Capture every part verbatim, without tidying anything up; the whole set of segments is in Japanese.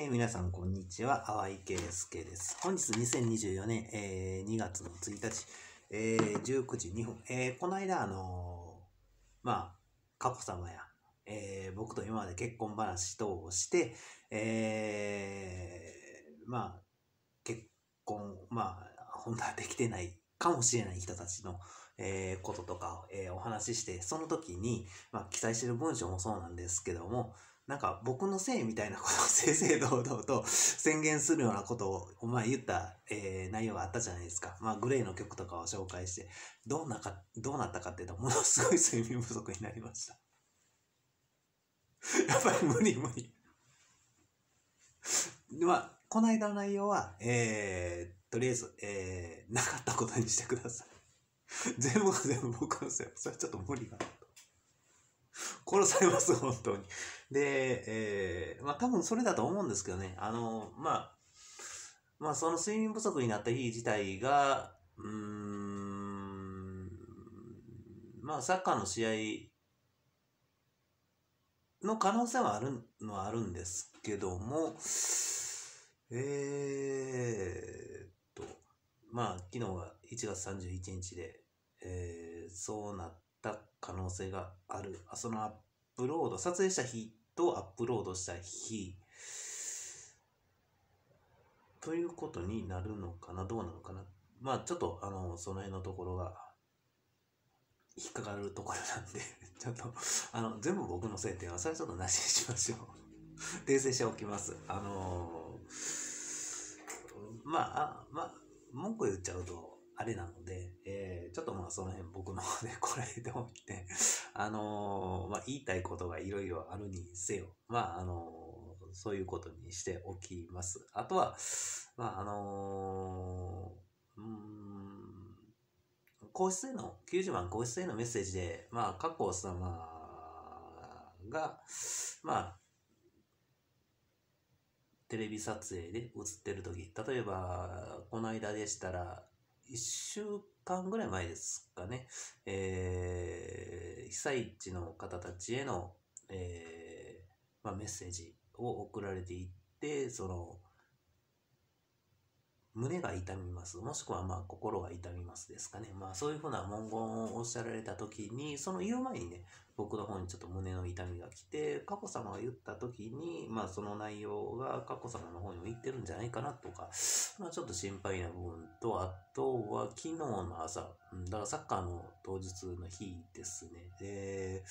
、皆さん、こんにちは。淡井圭介です。本日にせんにじゅうよねん、えー、にがつのついたち、えー、じゅうくじにふん、えー、この間、あのー、まあ、佳子さまや、えー、僕と今まで結婚話等をして、えー、まあ、結婚、まあ、本当はできてないかもしれない人たちの、えー、こととかを、えー、お話しして、その時に、まあ、記載してる文章もそうなんですけども、なんか僕のせいみたいなことを正々堂々と宣言するようなことをお前言った、えー、内容があったじゃないですか。まあグレーの曲とかを紹介して、どうなか、どうなったかっていうと、ものすごい睡眠不足になりました。やっぱり無理無理。まあ、この間の内容は、えー、とりあえず、えー、なかったことにしてください。全部が全部僕のせい。それはちょっと無理がある。殺されます、本当に。で、えー、まあ多分それだと思うんですけどね。あの、まあ、まあその睡眠不足になった日自体が、うーん、まあサッカーの試合の可能性はあるのはあるんですけども、えーっと、まあ昨日がいちがつさんじゅういちにちで、えー、そうなった可能性がある。そのアップロード、撮影した日とアップロードした日ということになるのかな、どうなのかな。まあちょっとあのその辺のところが引っかかるところなんでちょっとあの全部僕のせいっていうのはそれちょっとなしにしましょう訂正しておきます。あのー、まああまあ文句言っちゃうとあれなので、えー、ちょっとまあその辺僕の方でこらえておいてあのー、まあ言いたいことがいろいろあるにせよ、まああのー、そういうことにしておきます。あとはまああのー、うーん皇室への、きゅうじゅうまん皇室へのメッセージで、まあ、佳子さまが、まあ、テレビ撮影で映ってる時、例えば、この間でしたら、いっしゅうかんぐらい前ですかね、えー、被災地の方たちへの、えーまあ、メッセージを送られていって、その、胸が痛みます。もしくはまあ心が痛みますですかね。まあそういうふうな文言をおっしゃられた時に、その言う前にね、僕の方にちょっと胸の痛みが来て、佳子さまが言った時に、まあその内容が佳子さまの方にも言ってるんじゃないかなとか、まあちょっと心配な部分と、あとは昨日の朝、だからサッカーの当日の日ですね。で、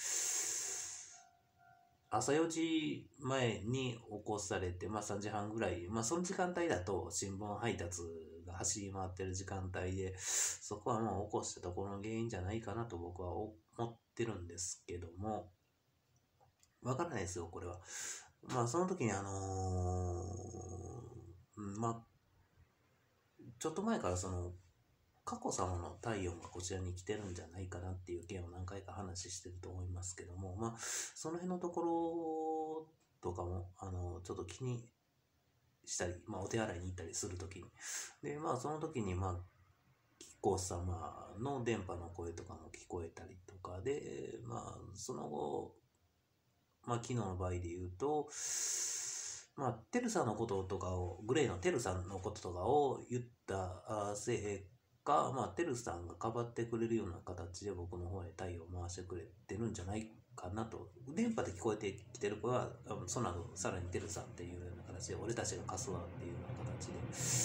朝よじまえに起こされて、まあさんじはんぐらい、まあその時間帯だと新聞配達が走り回ってる時間帯で、そこはまあ起こしたところの原因じゃないかなと僕は思ってるんですけども、わからないですよ、これは。まあその時にあのー、まあ、ちょっと前からその、佳子さまの体温がこちらに来てるんじゃないかなっていう件を何回か話してると思いますけども、まあ、その辺のところとかも、あの、ちょっと気にしたり、まあ、お手洗いに行ったりするときに。で、まあ、その時に、まあ、紀子さまの電波の声とかも聞こえたりとかで、まあ、その後、まあ、昨日の場合で言うと、まあ、てるさんのこととかを、グレーのてるさんのこととかを言ったせいか、まあ、てるさんがかばってくれるような形で僕の方へ対応を回してくれてるんじゃないかなと。電波で聞こえてきてる子は、その後、さらにてるさんっていうような形で、俺たちが貸すわっていうような形で、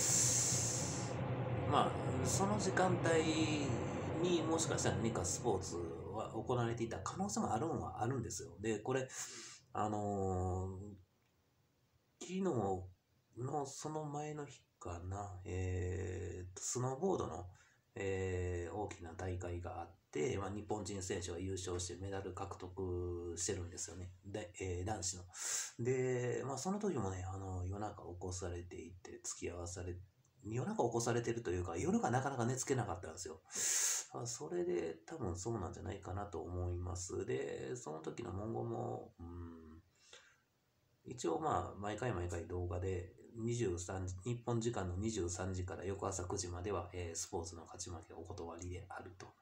まあ、その時間帯にもしかしたら何かスポーツは行われていた可能性もあるのはあるんですよ。で、これ、あのー昨日のその前の日かな、えーと、スノーボードの、えー大きな大会があって、まあ、日本人選手が優勝してメダル獲得してるんですよね。で、えー男子の。で、まあ、その時もね、あの、夜中起こされていて、付き合わされ、夜中起こされてるというか、夜がなかなか寝つけなかったんですよ。あそれで多分そうなんじゃないかなと思います。で、その時の文言も、うん一応まあ、毎回毎回動画で、にじゅうさんじ、日本時間のにじゅうさんじから翌朝くじまでは、えースポーツの勝ち負けお断りであると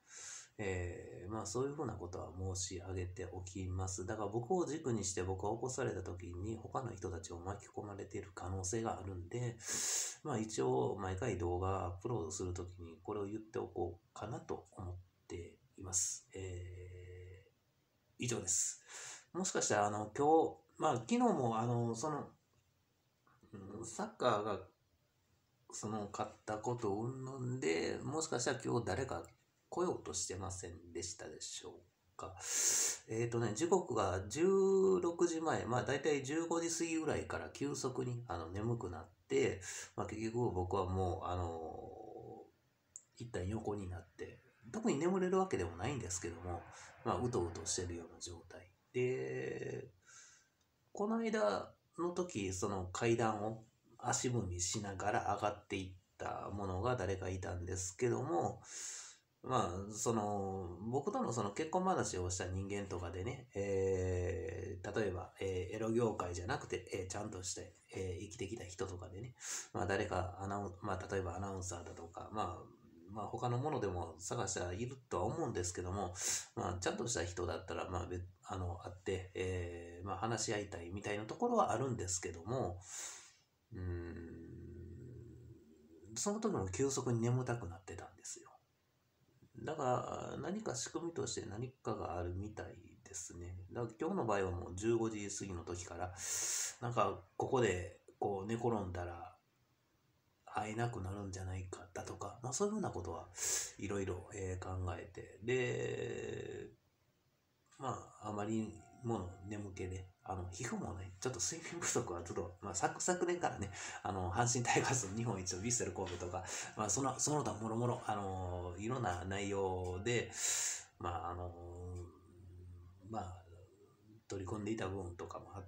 えーまあそういうふうなことは申し上げておきます。だから僕を軸にして僕が起こされた時に他の人たちを巻き込まれている可能性があるんで、まあ一応毎回動画アップロードするときにこれを言っておこうかなと思っています。えー、以上です。もしかしたらあの今日、まあ昨日もあのその、うんサッカーがその勝ったことを云々で、もしかしたら今日誰か来ようとしてませんでしたでしょうか。えっ、とね、時刻がじゅうろくじまえ、まあ大体じゅうごじ過ぎぐらいから急速にあの眠くなって、まあ結局僕はもう、あの一旦横になって、特に眠れるわけでもないんですけども、まあうとうとしてるような状態。で、この間の時、その階段を足踏みしながら上がっていったものが誰かいたんですけども、まあ、その、僕とのその結婚話をした人間とかでね、えー、例えば、えーエロ業界じゃなくて、えーちゃんとして、えー生きてきた人とかでね、まあ誰かアナウン、まあ例えばアナウンサーだとか、まあ、まあ他のものでも探したらいるとは思うんですけども、まあちゃんとした人だったら、まあ別、あの、会って、えーまあ話し合いたいみたいなところはあるんですけども、うーん、その時も急速に眠たくなってたんですよ。だから何か仕組みとして何かがあるみたいですね。だから今日の場合はもうじゅうごじ過ぎの時から、なんかここでこう寝転んだら会えなくなるんじゃないかだとか、まあそういうふうなことはいろいろえー考えて、で、まああまりもの眠気で、あの皮膚もね、ちょっと睡眠不足はちょっと、まあ昨、昨年からね、あの阪神タイガースの日本一のヴィッセル神戸とか、まあその、その他もろもろ、あのいろんな内容で、まああのまあ取り込んでいた部分とかもあって、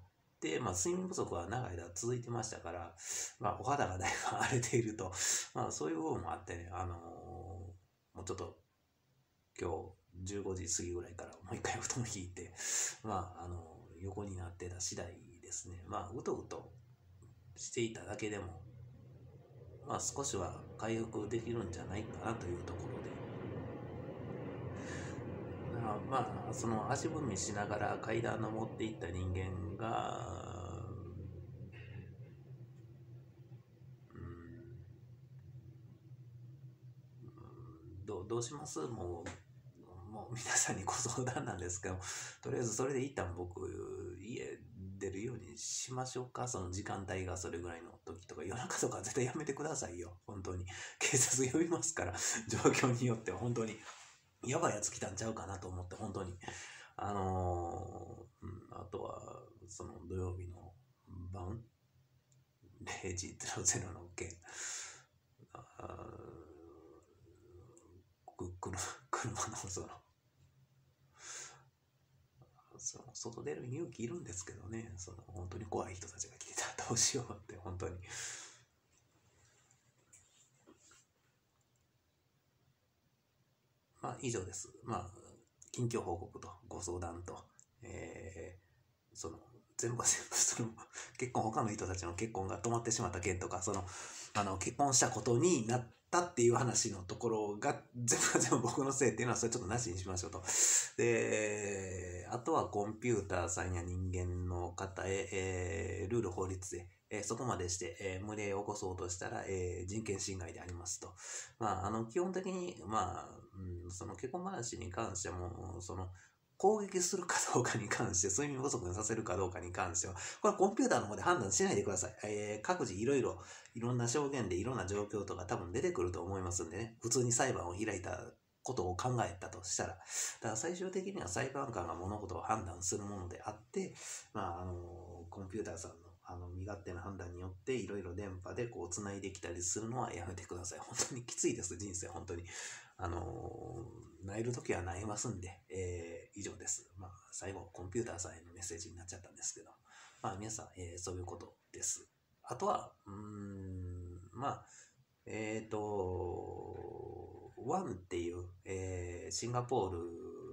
まあ、睡眠不足は長い間続いてましたから、まあ、お肌がだいぶ荒れていると、まあ、そういう部分もあってね、あのーもうちょっと今日じゅうごじ過ぎぐらいからもう一回布団引いて、まあ、あのー横になってた次第ですね。まあ、うとうとしていただけでも、まあ、少しは回復できるんじゃないかなというところで、あまあ、その足踏みしながら階段登っていった人間が、どうどうしますもう、もう皆さんにご相談なんですけど、とりあえずそれで一旦僕、家出るようにしましょうか。その時間帯がそれぐらいの時とか、夜中とか絶対やめてくださいよ。本当に。警察呼びますから、状況によっては本当に。やばいやつ来たんちゃうかなと思って、本当に。あのーうん、あとは、その土曜日の晩、れいじゼロゼロの件、あくくる車のその、その外出る勇気いるんですけどね、その本当に怖い人たちが来てたらどうしようって、本当に。まあ、以上です。まあ、近況報告とご相談と、えー、その、全部全部その、結婚、他の人たちの結婚が止まってしまった件とか、その、あの、結婚したことになったっていう話のところが、全部が全部僕のせいっていうのは、それちょっとなしにしましょうと。で、あとはコンピューターさんや人間の方へ、えー、ルール法律で、えーそこまでして、えー無礼を起こそうとしたら、えー人権侵害でありますと。まあ、あの、基本的に、まあ、うん、その結婚話に関しても、その、攻撃するかどうかに関して、睡眠不足にさせるかどうかに関しては、これはコンピューターの方で判断しないでください。えー各自いろいろ、いろんな証言でいろんな状況とか多分出てくると思いますんでね、普通に裁判を開いたことを考えたとしたら、だから最終的には裁判官が物事を判断するものであって、まあ、あの、コンピューターさんのあの身勝手な判断によっていろいろ電波でこう繋いできたりするのはやめてください。本当にきついです、人生、本当に。あのー、萎えるときは萎えますんで、えー、以上です。まあ、最後、コンピューターさんへのメッセージになっちゃったんですけど、まあ、皆さん、えー、そういうことです。あとは、うーん、まあ、えっ、ー、と、ワンっていう、えー、シンガポール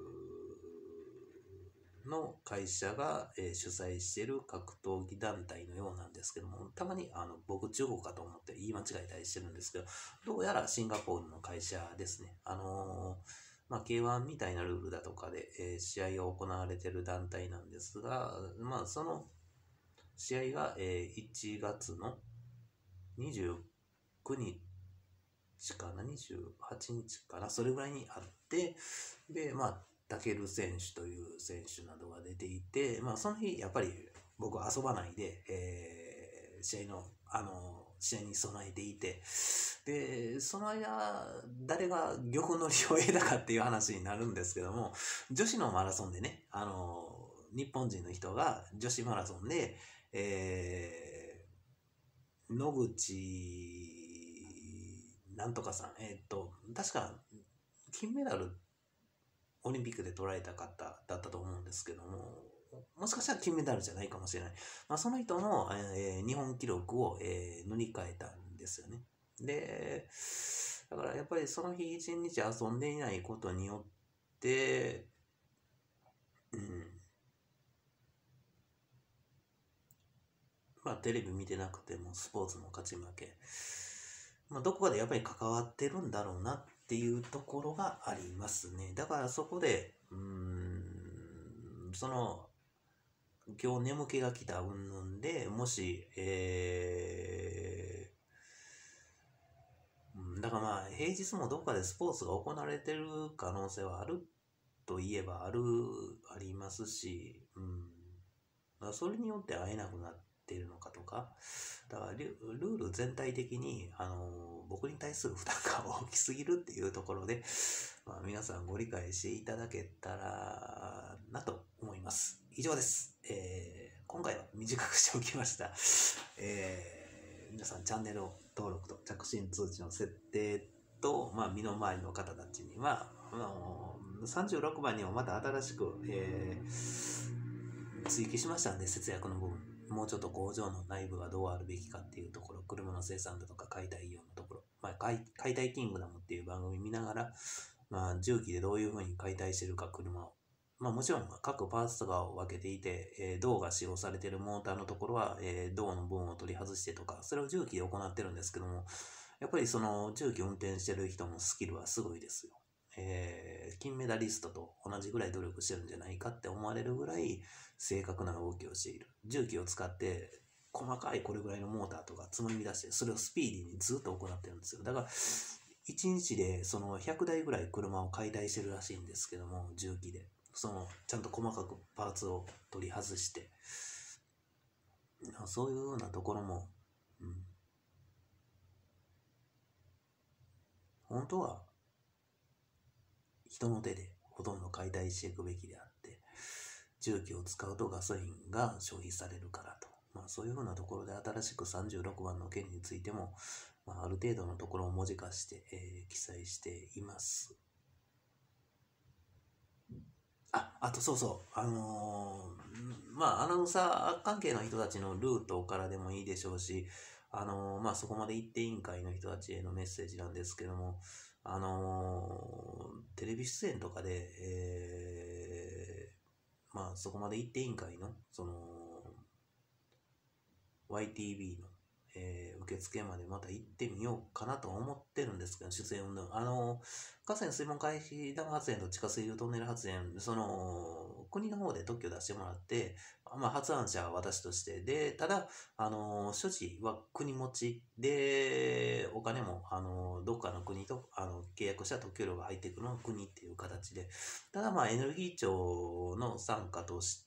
の会社が、えー主催している格闘技団体のようなんですけども、たまにあの僕中国かと思って言い間違えたりしてるんですけど、どうやらシンガポールの会社ですね。あのーまあ、ケーワン みたいなルールだとかで、えー試合が行われている団体なんですが、まあ、その試合が、えーいちがつのにじゅうくにちかな、にじゅうはちにちかな、それぐらいにあって、で、まあ、タケル選手という選手などが出ていて、まあ、その日、やっぱり僕は遊ばないで、えー試合の、あの、試合に備えていて、で、その間、誰が玉乗りを得たかっていう話になるんですけども、女子のマラソンでね、あの、日本人の人が女子マラソンで、えー野口なんとかさん、えーっと、確か金メダルオリンピックで取られた方だったと思うんですけども、もしかしたら金メダルじゃないかもしれない。まあ、その人の、えー日本記録を、えー塗り替えたんですよね。で、だからやっぱりその日一日遊んでいないことによって、うん、まあテレビ見てなくてもスポーツの勝ち負け、まあ、どこかでやっぱり関わってるんだろうなっていうところがありますね。だからそこで、うーん、その、今日眠気が来た云々で、もし、えー、うんだからまあ、平日もどこかでスポーツが行われてる可能性はあるといえばある、ありますし、うん。だからそれによって会えなくなっているのかとか、だからルルール全体的に、あの僕に対する負担が大きすぎるっていうところで、まあ、皆さんご理解していただけたらなと思います。以上です。えー今回は短くしておきました。えー皆さんチャンネル登録と着信通知の設定と、まあ、身の回りの方たちには、あのさんじゅうろくばんにもまた新しく、えー追記しましたんで、節約の部分。もうちょっと工場の内部がどうあるべきかっていうところ、車の生産だとか解体業のところ、まあ、解解体キングダムっていう番組見ながら、まあ、重機でどういうふうに解体してるか、車を。まあ、もちろん各パーツとかを分けていて、えー銅が使用されているモーターのところは、えー銅の分を取り外してとか、それを重機で行ってるんですけども、やっぱりその重機運転してる人のスキルはすごいですよ。えー金メダリストと同じぐらい努力してるんじゃないかって思われるぐらい正確な動きをしている。重機を使って細かいこれぐらいのモーターとかつまみ出して、それをスピーディーにずっと行ってるんですよ。だから、いちにちでそのひゃくだいぐらい車を解体してるらしいんですけども、重機で。その、ちゃんと細かくパーツを取り外して、そういうようなところも、うん、本当は人の手でほとんど解体していくべきであって、重機を使うとガソリンが消費されるからと。まあ、そういうふうなところで新しくさんじゅうろくばんの件についても、まあ、ある程度のところを文字化して、えー記載しています。あ、あとそうそう、あのーまあ、アナウンサー関係の人たちのルートからでもいいでしょうし、あのーまあ、そこまで行って委員会の人たちへのメッセージなんですけども、あのーテレビ出演とかで、えーまあ、そこまで行って委員会の、その、ワイティービー の、えー受付までまた行ってみようかなと思ってるんですけど、出演運動。あの、河川水門回避ダム発電と地下水流トンネル発電、その、国の方で特許出してもらって、まあ、発案者は私として、で、ただ、あの、処置は国持ちで、お金も、あの、どっかの国と、あの、契約した特許料が入ってくるのは国っていう形で、ただ、まあ、エネルギー庁の参加として、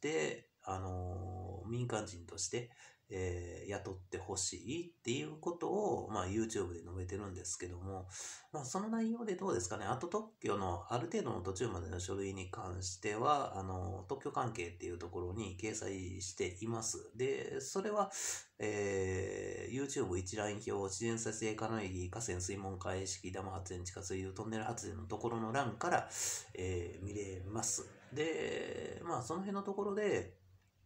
あの、民間人として、えー雇ってほしいっていうことを、まあ、YouTube で述べてるんですけども、まあ、その内容でどうですかね。あと特許のある程度の途中までの書類に関しては、あの、特許関係っていうところに掲載しています。で、それは、えー YouTube 一覧表、自然再生可能エネルギー、河川水門開式、ダム発電、地下水流、トンネル発電のところの欄から、えー見れます。で、まあ、その辺のところで、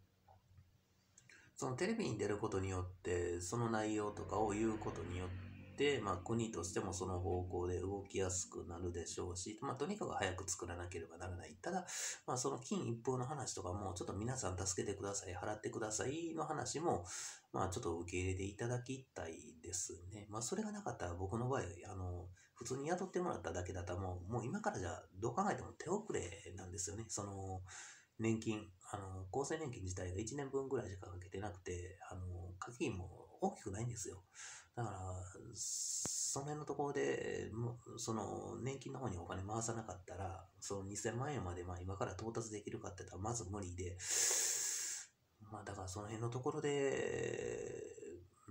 そのテレビに出ることによって、その内容とかを言うことによって、まあ、国としてもその方向で動きやすくなるでしょうし、まあ、とにかく早く作らなければならない。ただ、まあ、その金一封の話とかも、ちょっと皆さん助けてください、払ってくださいの話も、まあ、ちょっと受け入れていただきたいですね。まあ、それがなかったら僕の場合、あの、普通に雇ってもらっただけだったらもう、もう今からじゃどう考えても手遅れなんですよね。その、年金、あの、厚生年金自体がいちねんぶんぐらいしかかけてなくて、あの、課金も大きくないんですよ。だから、その辺のところで、もうその年金の方にお金回さなかったら、そのにせんまんえんまでまあ今から到達できるかって言ったらまず無理で、まあだからその辺のところで、うん、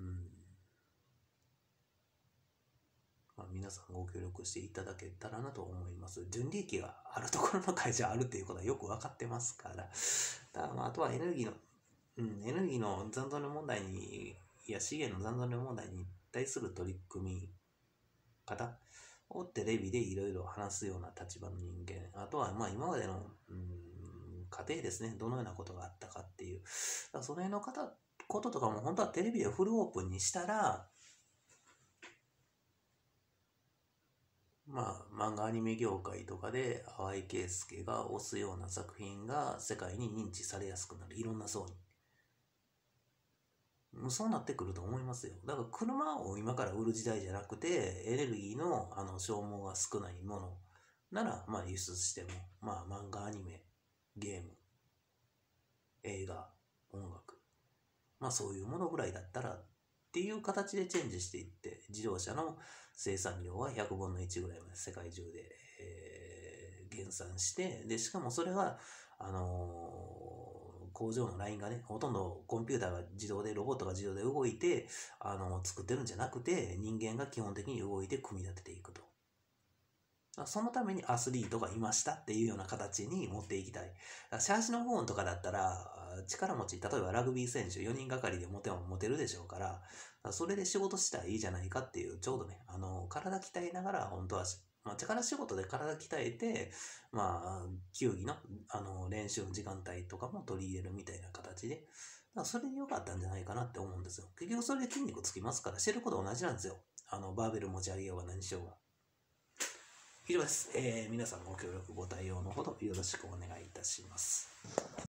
まあ、皆さんご協力していただけたらなと思います。純利益があるところの会社あるっていうことはよく分かってますから。だからまああとはエネルギーの、うん、エネルギーの残存量問題に、いや資源の残存量問題に対する取り組み方をテレビでいろいろ話すような立場の人間、あとはまあ今までの、うん、家庭ですね、どのようなことがあったかっていう、だからその辺の方こととかも本当はテレビでフルオープンにしたら、まあ、漫画アニメ業界とかで淡井圭介が推すような作品が世界に認知されやすくなる。いろんな層に。そうなってくると思いますよ。だから車を今から売る時代じゃなくて、エネルギーのあの消耗が少ないものなら、まあ輸出しても、まあ漫画、アニメ、ゲーム、映画、音楽、まあそういうものぐらいだったらっていう形でチェンジしていって、自動車の生産量はひゃくぶんのいちぐらいまで世界中で、えー減産して、で、しかもそれは、あのー工場のラインがね、ほとんどコンピューターが自動で、ロボットが自動で動いて、あの作ってるんじゃなくて、人間が基本的に動いて組み立てていくと。そのためにアスリートがいましたっていうような形に持っていきたい。シャーシのホーンとかだったら、力持ち、例えばラグビー選手よにんがかりで持ても持てるでしょうから、それで仕事したらいいじゃないかっていう、ちょうどね、あの、体鍛えながら、本当は、まあ、力仕事で体鍛えて、まあ、球技の、あの、練習の時間帯とかも取り入れるみたいな形で、だからそれで良かったんじゃないかなって思うんですよ。結局それで筋肉つきますから、してること同じなんですよ。あの、バーベル持ち上げようが何しようが。以上です。えー皆さんご協力ご対応のほどよろしくお願いいたします。